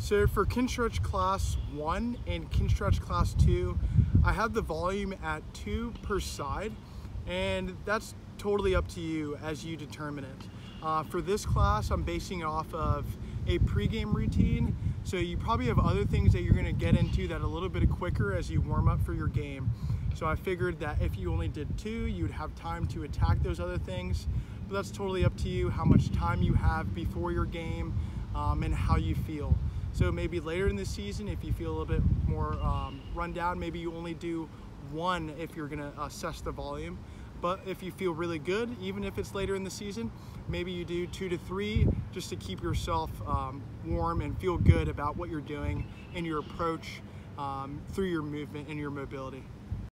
So for Kinstretch Class 1 and Kinstretch Class 2, I have the volume at 2 per side, and that's totally up to you as you determine it. For this class, I'm basing it off of a pregame routine, so you probably have other things that you're going to get into that a little bit quicker as you warm up for your game. So I figured that if you only did 2, you'd have time to attack those other things, but that's totally up to you, how much time you have before your game, and how you feel. So maybe later in the season, if you feel a little bit more run down, maybe you only do 1 if you're gonna assess the volume. But if you feel really good, even if it's later in the season, maybe you do 2 to 3 just to keep yourself warm and feel good about what you're doing and your approach through your movement and your mobility.